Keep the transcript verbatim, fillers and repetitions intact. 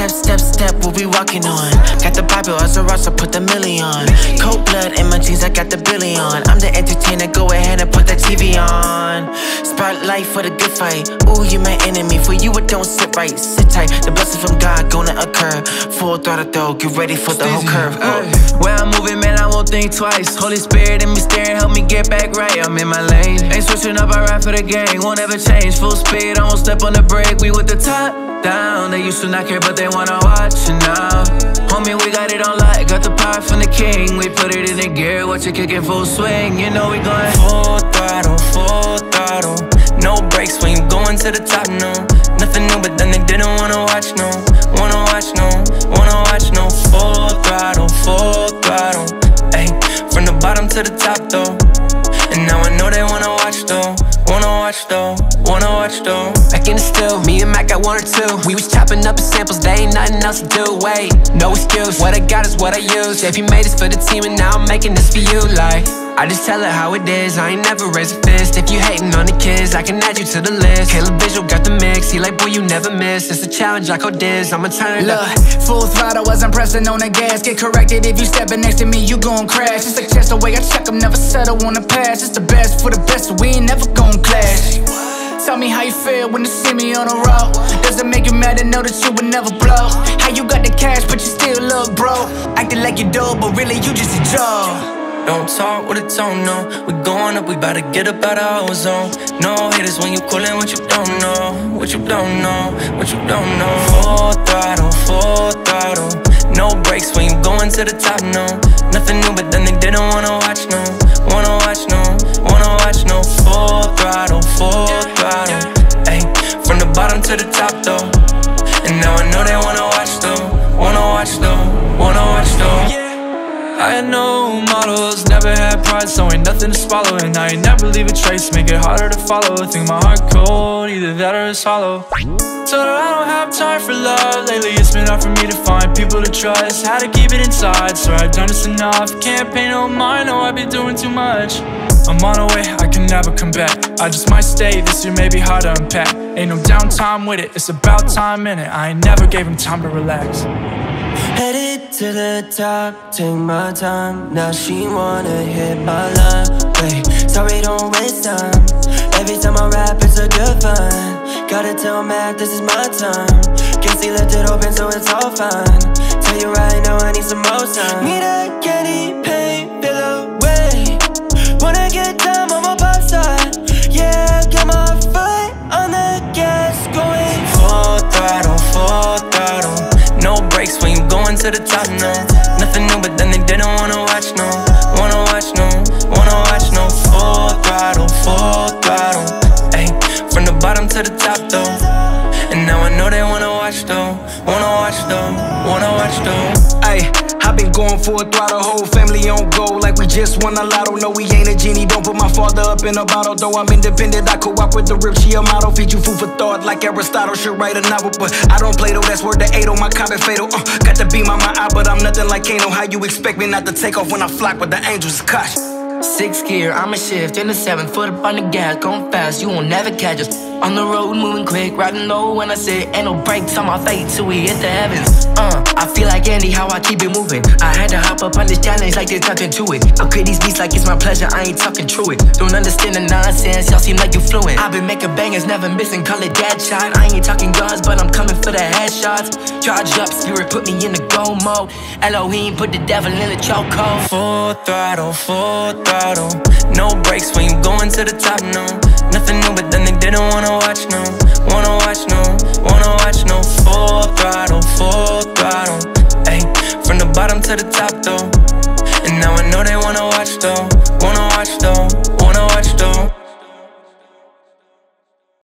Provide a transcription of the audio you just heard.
Step, step, step, we'll be walking on. Got the Bible as a roster, put the million. Cold blood in my jeans, I got the billion. I'm the entertainer, go ahead and put the T V on. Spotlight for the good fight. Ooh, you my enemy, for you it don't sit right. Sit tight, the blessing from God gonna occur. Full throttle though, get ready for the whole curve. uh. Where I'm moving, man, I won't think twice. Holy Spirit in me staring, help me get back right. I'm in my lane, ain't switching up, I ride for the gang. Won't ever change, full speed, I won't step on the brake. We with the top down, they used to not care, but they wanna watch it now. Homie, we got it on lock, got the power from the king. We put it in the gear, watch it kick in full swing. You know we going full throttle, full throttle. No brakes when you going to the top, no. Nothing new, but then they didn't wanna watch, no. Wanna watch, no, wanna watch, no. Full throttle, full throttle. Ayy, from the bottom to the top, though. And now I know they wanna watch, though. Wanna watch, though, wanna watch, though. back in the still, me and Mac got one or two. We was chopping up the samples, there ain't nothing else to do. Wait, no excuse, what I got is what I use. J P made this for the team and now I'm making this for you. Like, I just tell it how it is, I ain't never raised a fist. If you hating on the kids, I can add you to the list. Caleb Visual got the mix, he like, boy, you never miss. It's a challenge, I code this, I'ma turn it Look, up. full throttle as I'm pressing on the gas. Get corrected if you stepping next to me, you gon' crash. It's like chest the way I check, I'm never settle on the pass. It's the best for the best, so we ain't never gon' clash. Tell me how you feel when you see me on the road. Does it make you mad to know that you would never blow? How you got the cash but you still look broke? Acting like you do, but really you just a joke. Don't talk with a tone, no. We going up, we bout to get up out of our zone. No haters when you coolin' what you don't know. What you don't know, what you don't know. Full throttle, full throttle. No brakes when you going to the top, no. Nothing new, but then they didn't wanna watch, no. Wanna watch, no, wanna watch, no. Full throttle, full throttle. Ayy, from the bottom to the top, though. And now I know they wanna watch, though. Wanna watch, though, wanna watch, though. I had no models, never had pride, so ain't nothing to swallow. And I ain't never leave a trace, make it harder to follow. Think my heart cold, either that or it's hollow. Told her I don't have time for love. Lately it's been hard for me to find people to trust. Had to keep it inside, so I've done this enough. Can't pay no mind, no, I've been doing too much. I'm on a way, I can never come back. I just might stay, this year may be hard to unpack. Ain't no downtime with it, it's about time in it. I ain't never gave him time to relax. Headed to the top, take my time. Now she wanna hit my line. Wait, sorry, don't waste time. Every time I rap, it's a good fun. Gotta tell Mac this is my time. Can see left it open, so it's all fine. Tell you right now, I need some more time. Need a candy paint, feel away. Wanna get down, I'm a pop star. Yeah, got my foot on the gas, going full throttle, full throttle. No brakes when you going to the top, no. Nothing new, but then they didn't wanna watch, no. Wanna watch, no, wanna watch, no. Full throttle, full throttle. Ayy, from the bottom to the top, though. And now I know they wanna watch, though. Wanna watch, though, wanna watch, though. Ayy, I been going full throttle, whole family on go. Like we just won a lotto. No, we ain't a genie, don't put my father up in a bottle. Though I'm independent, I co-op with the rip, she a model. Feed you food for thought like Aristotle, should write a novel. But I don't play though, that's word to eight on my combat fatal. uh, Got the beam on my eye, but I'm nothing like Kano. How you expect me not to take off when I flock with the angels? Gosh. Sixth gear, I'ma shift in the seventh, foot up on the gas, going fast, you won't never catch us. On the road, moving quick, riding low when I say ain't no brakes on my fate till we hit the heavens. Uh, I feel like Andy, how I keep it moving. I had to hop up on this challenge like there's nothing to it. I create these beats like it's my pleasure, I ain't talking true it. Don't understand the nonsense, y'all seem like you fluent. I've been making bangers, never missing, call it dad shot. I ain't talking guns, but I'm coming for the headshots. Charge up, spirit put me in the go mode. Elohim put the devil in the chokehold. Full throttle, full throttle. No brakes when you going to the top, no. Nothing new, but then they didn't wanna watch, no. Wanna watch, no, wanna watch, no. Full throttle, full throttle. Ayy, from the bottom to the top, though. And now I know they wanna watch, though. Wanna watch, though, wanna watch, though.